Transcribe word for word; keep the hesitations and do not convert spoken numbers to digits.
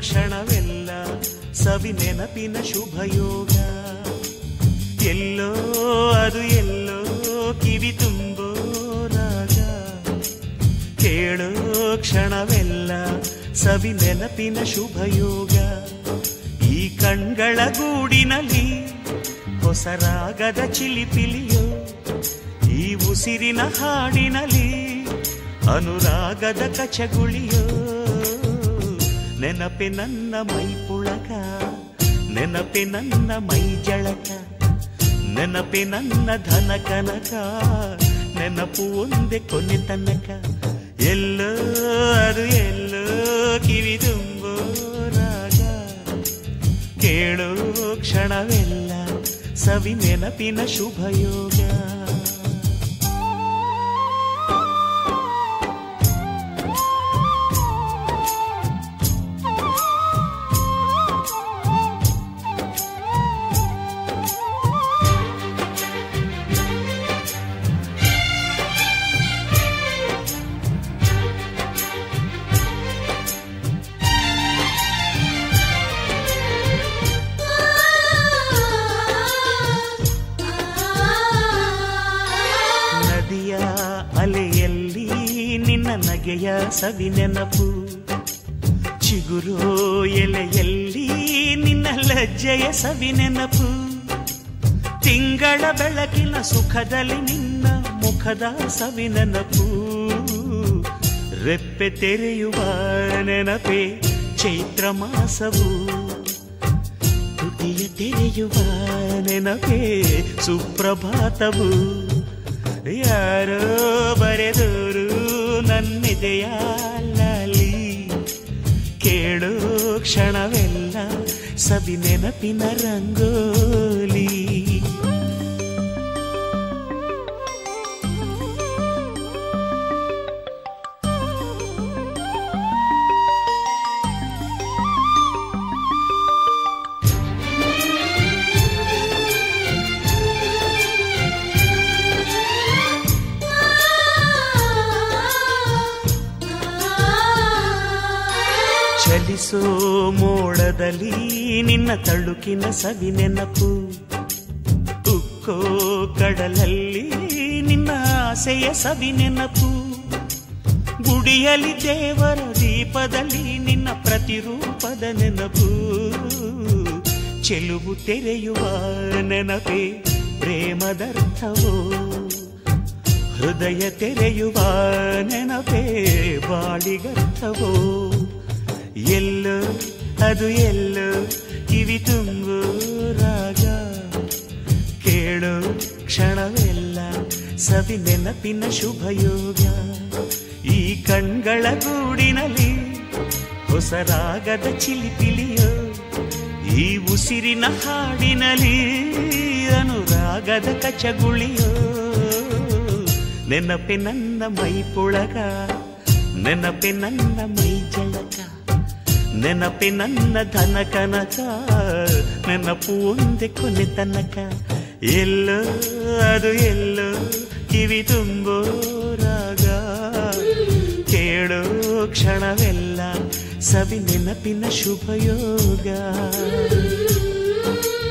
ಕ್ಷಣವೆಲ್ಲ ಸವಿ ನೆನಪಿನ ಶುಭಯೋಗ. ಎಲ್ಲೋ ಅದು ಎಲ್ಲೋ ಕಿವಿ ತುಂಬೋ ರಾಗ, ಕೇಳೋ ಕ್ಷಣವೆಲ್ಲ ಸವಿ ನೆನಪಿನ ಶುಭಯೋಗ. ಈ ಕಣ್ಗಳ ಗೂಡಿನಲ್ಲಿ ಹೊಸ ರಾಗದ ಚಿಲಿಪಿಲಿಯೋ, ಈ ಉಸಿರಿನ ಹಾಡಿನಲ್ಲಿ ಅನುರಾಗದ ಕಚಗುಳಿಯೋ. ನೆನಪೆ ನನ್ನ ಮೈ ಪುಳಕ, ನೆನಪೆ ನನ್ನ ಮೈ ಜಳಕ, ನೆನಪೆ ನನ್ನ ಧನ ಕನಕ, ನೆನಪು ಒಂದೇ ಕೊನೆ ತನಕ. ಎಲ್ಲೋ ಅದು ಎಲ್ಲೋ ಕಿವಿ ತುಂಬೋ ರಾಗ, ಕೇಳೋ ಕ್ಷಣವೆಲ್ಲ ಸವಿ ನೆನಪಿನ ಶುಭಯೋಗ. ಅಲೆಯಲ್ಲಿ ನಿನ್ನ ನಗೆಯ ಸವಿ ನೆನಪು, ಚಿಗುರೋ ಎಲೆಯಲ್ಲಿ ನಿನ್ನ ಲಜ್ಜೆಯ ಸವಿ ನೆನಪು. ತಿಂಗಳ ಬೆಳಕಿನ ಸುಖದಲ್ಲಿ ನಿನ್ನ ಮುಖದ ಸವಿ ನೆನಪು. ರೆಪ್ಪೆ ತೆರೆಯುವ ನೆನಪೇ ಚೈತ್ರ ಮಾಸವು, ತುಟಿಯ ತೆರೆಯುವ ನೆನಪೇ ಸುಪ್ರಭಾತವು. ಯಾರೋ ಬರೆದೋರು ನನ್ನೆದೆಯ ಲಾಲಿ, ಕೇಳೋ ಕ್ಷಣವೆಲ್ಲ ಸವಿ ನೆನಪಿನ ರಂಗೋಲಿ. ಚಲಿಸೋ ಮೋಡದಲ್ಲಿ ನಿನ್ನ ತಳುಕಿನ ಸವಿ ನೆನಪು, ಉಕ್ಕೋ ಕಡಲಲ್ಲಿ ನಿನ್ನ ಆಸೆಯ ಸವಿ ನೆನಪು. ಗುಡಿಯಲ್ಲಿ ದೇವರ ದೀಪದಲ್ಲಿ ನಿನ್ನ ಪ್ರತಿರೂಪದ ನೆನಪು. ಚೆಲುವು ತೆರೆಯುವ ನೆನಪೇ ಪ್ರೇಮದರ್ಥವೋ, ಹೃದಯ ತೆರೆಯುವ ನೆನಪೇ ಬಾಳಿಗರ್ಥವೋ. ಎಲ್ಲೋ ಅದು ಎಲ್ಲೋ ಕಿವಿ ತುಂಬೋ ರಾಗ, ಕೇಳೋ ಕ್ಷಣವೆಲ್ಲ ಸವಿ ನೆನಪಿನ ಶುಭಯೋಗ. ಈ ಕಣ್ಗಳ ಗೂಡಿನಲ್ಲಿ ಹೊಸ ರಾಗದ ಚಿಲಿಪಿಲಿಯೋ, ಈ ಉಸಿರಿನ ಹಾಡಿನಲ್ಲಿ ಅನುರಾಗದ ಕಚಗುಳಿಯೋ. ನೆನಪೆ ನನ್ನ ಮೈ ಪುಳಗ, ನೆನಪೆ ನನ್ನ ಮೈ ಜಳಕ, ನೆನಪೆ ನನ್ನ ಧನ ಕನಕ, ನೆನಪು ಒಂದೇ ಕೊನೆ ತನಕ. ಎಲ್ಲೋ ಅದು ಎಲ್ಲೋ ಕಿವಿ ತುಂಬೋ ರಾಗ, ಕೇಳೋ ಕ್ಷಣವೆಲ್ಲ ಸವಿ ನೆನಪಿನ ಶುಭಯೋಗ.